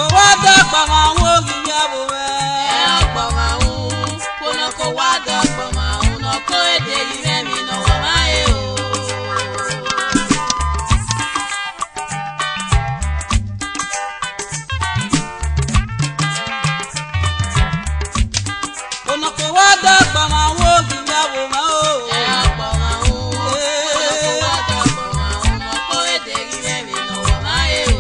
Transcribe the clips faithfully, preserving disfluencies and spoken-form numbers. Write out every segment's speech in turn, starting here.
wada gbama wo giya bo me e gbama wu kono ko wada gbama wu no ko ede ire mi no wa mai o kono ko wada gbama wo giya bo me o e gbama wu kono ko wada gbama wu no ko ede ire mi no wa mai o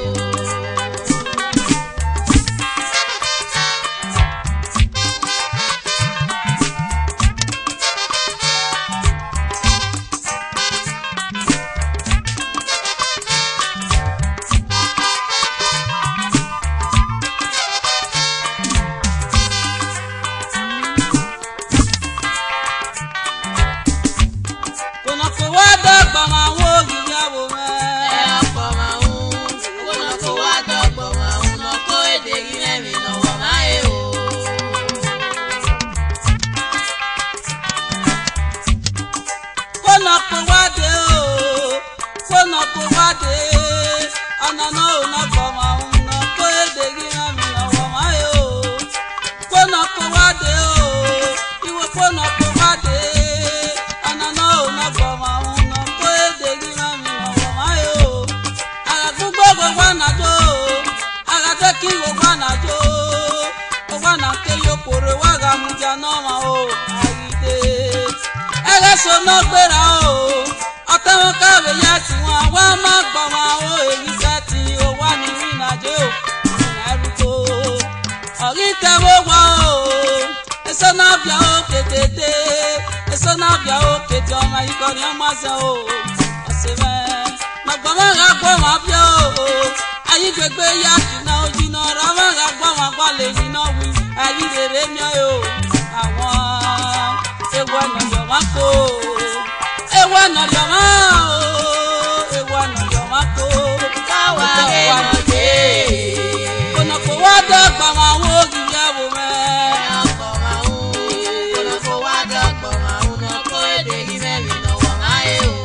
so no gbera o ọtẹwọn kàwé yá tí wọn wá má gbọ́ wọn o èyí sẹ́tì o wà ní ìrìnàjò ìrìnàjò ọ̀rí tẹ́wọ́ wá o èso náà bíà ó kétété èso náà bíà ó kété ọmọ ikọ̀ ní ọmọ ṣe o ọ̀sẹ̀ mẹ́ mọ̀gbọ́n wọn rà gbọ́ wọn bíà o ayé gbẹgbẹ yá jìnnà ó jìnnà ọ̀rọ̀ wọn rà gbọ́ wọn gbọ́ lè jìnnà wí ayé rere mi o àwọn ewu ọ̀nà yọ̀ wá kó ewu ọ̀nà yọ̀ wá o ewu ọ̀nà yọ̀ wá kó káwa ẹ̀ nà dé kònà kò wá dọ́gba wọn àwọn ògiri ẹ̀wò mẹ́. ẹ̀ ọkọ̀ máa ń kònà kò wá dọ́gba wọn àwọn ọ̀nà kó èdè yìí mẹ́rin náà wọ̀ máa yẹ o.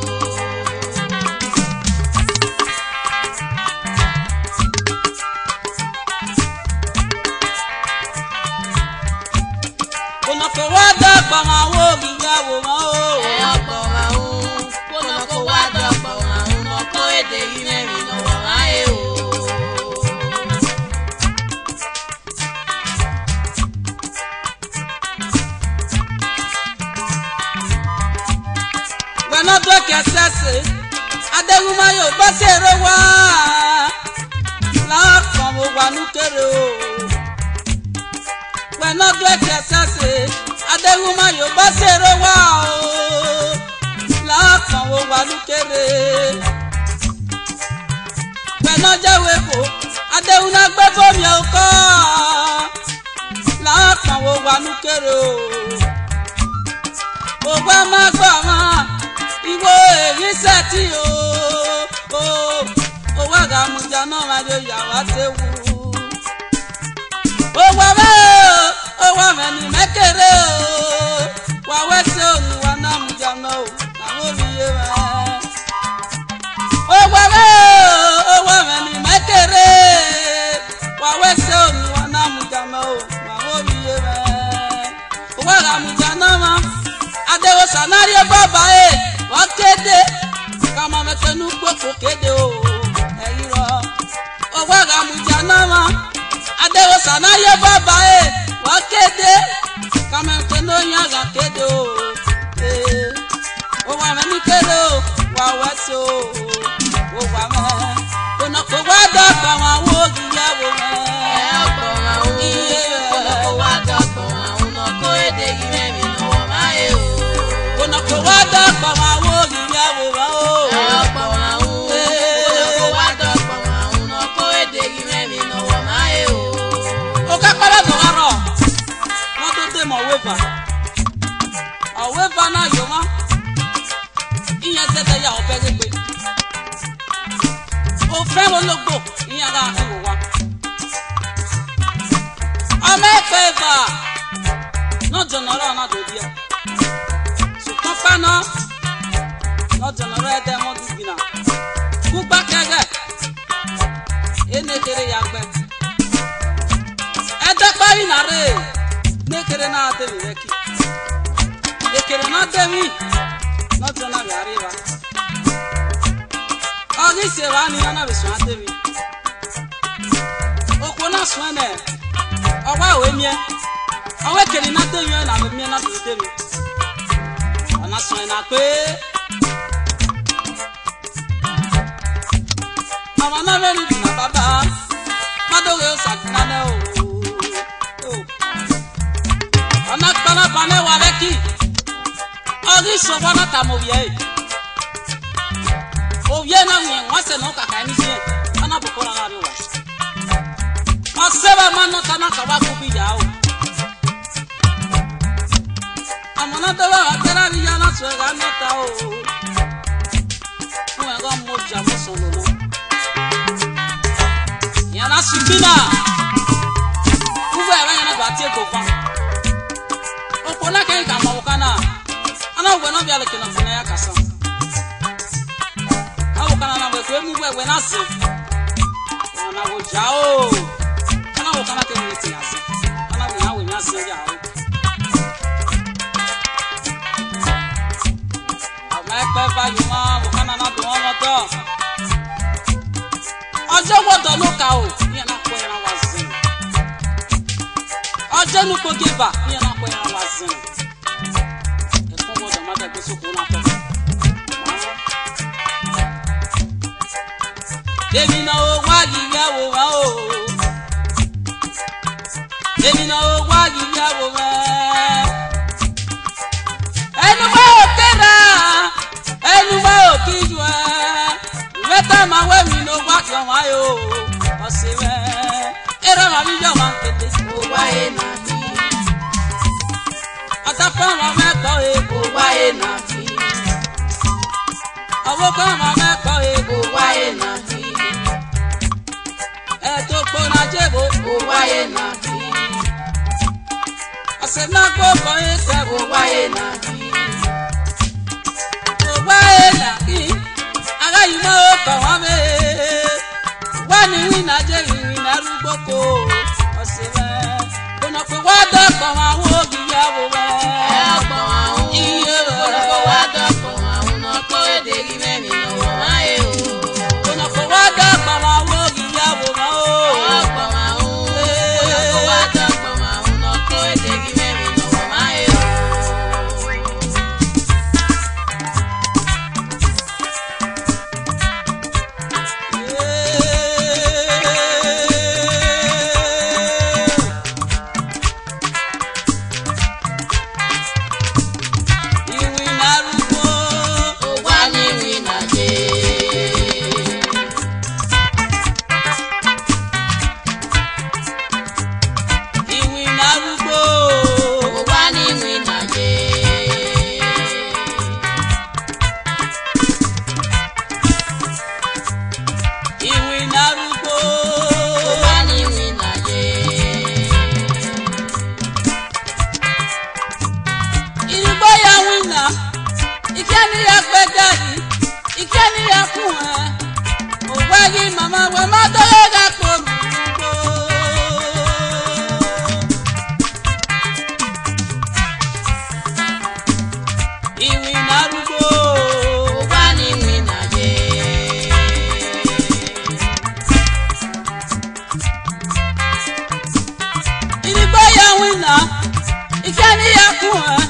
kònà kò wá dọ́gba wọn àwọn ògiri ẹ̀wò mẹ́ o. ẹ̀ ọkọ̀ máa ń kònà kò wá dọ́gba wọn àwọn ọ̀nà kó èdè yìí mẹ́rin náà wọ̀ máa yẹ o. Gbẹ̀nọ́dọ̀ kẹsẹ̀sẹ̀ Adéhùnmáyò bá ṣèrò wá láàkàn mo wà núkèrè o. Gbẹ̀nọ́dọ̀ kẹsẹ̀sẹ̀ Adéhùnmáyò bá ṣèrò wá o láàkàn mo wà núkèrè. Gbẹ̀nọ́jẹ̀wé kò Adéhùnmá gbé bómi ọkọ láàkàn mo wà núkèrè o. Ògbà má gbà má ìwọ èyí sẹ́tì o o owó àgàmùjà náà máa yọ yàrá tẹ́wù. owó abẹ́ o owó àmẹ́ni mẹ́kẹ̀rẹ́ o wà wẹ́sẹ̀ òní wà náà mùjà náà o làwọn òbíye mẹ́. owó abẹ́ o owó àmẹ́ni mẹ́kẹ̀rẹ́ wà wẹ́sẹ̀ òní wà náà mùjà náà o làwọn òbíye mẹ́. owó àgàmùjà náà máa Adéwò sànáríò bàbá ẹ̀ wọ́n kéde kàmá mẹ́tẹ́nu gbòkó kéde o ẹ̀yìn rọ. owó àgàmùjà náà mọ́ Adéwò sànáríò bàbá ẹ̀ wọ́n kéde kàmá mẹ́tẹ́nu yàgà kéde o. owó àmẹ́ni kéde o wà wẹ́sẹ̀ o owó àmẹ́ kònà kò wá dọ́gba wọn àwọn ògiri ẹ̀wò mẹ́. ẹ̀ ọkọ̀ máa ń kònà kò wá dọ́gba wọn àwọn ọ̀nà kó èdè yìí mẹ́rin náà wọ̀ máa yẹ o. kònà kò wá dọ́gba wọn àwọn ògiri ẹ̀wò mẹ́ o. ẹ̀ ọkọ̀ máa ń kònà kò wá dọ́gba wọn àwọn ọ̀nà kó èdè yìí mẹ́rin náà wọ̀ máa yẹ o. o ka kpara zọwarọ wọn tó dé mọ wéfà ọwéfà náà yọ wọn ìyẹn tẹtẹ ya ọbẹ gbégbé òfin ológbò ìyẹn ara ẹwò wa ọmọ ẹgbẹ ẹgbà náà jọnọrọ náà dòbí ẹ ṣùgbọ́n paná náà jọnọrọ ẹdẹ mọdún gbìnà kúgbà kẹgẹ ẹnẹkẹrẹ yàgbẹ. nare nekere na atemi reki ekere na atemi no tona bi arriba ogi se va ni na bi so atemi okona so na owa we mie owe kere na atemi na bi mie na bi atemi ona so na pe mama na me ni na baba madoge o sakina na o ana kana pane wa leki ogi so bana tamovie o vie na nwe wase no kaka ni sie ana pokola na ri wa aseba mano tana ka wa kubi ya o amana de wa tera ri ya na so ga na ta o mo ga mo ja mo so lo no ya na sibina uwe wa ya na ba tie ko fa opona ke ka ma wakana ana we no bia le kina funa ya kasa awu kana na we ko mu we we na se ana wo jao ana wo kana ke ni ti ase ana we na we na se ja o ama pe fa yo ma wo kana na do mo to ojo wo do no ka o ni na ko era wa zin ojo nu ko giba ni na ko era wa zin e ko mo do ma da ko so ko na to Emi na o wa gi ya wo wa o Emi na o wa gi ya wo wa Enu wa o kera enu wa o kijwa Meta ma we mi no wa kan wa yo o se we era ma mi jo ma kete o wa e na mi ata pa ma me ko e o wa e na mi awo pa ma me ko e o wa e na mi eto po na jebo o wa e na mi ase na ko ko e se o wa e na mi o wa e na mi aga yi mo ko wa me wa ni wi na je wi na rugboko o se we ona pe wa do ko wa wo gi ya wo we e ko wa wo iye ona ko wa do ko wa wo no ko e de gi me mi no wo ma e o ona ko wa do ko wa wo gi ya wo ma o e ko wa wo ona ko wa do ko wa wo no ko e de gi me mi no wo ma e o Ikani ya kuwa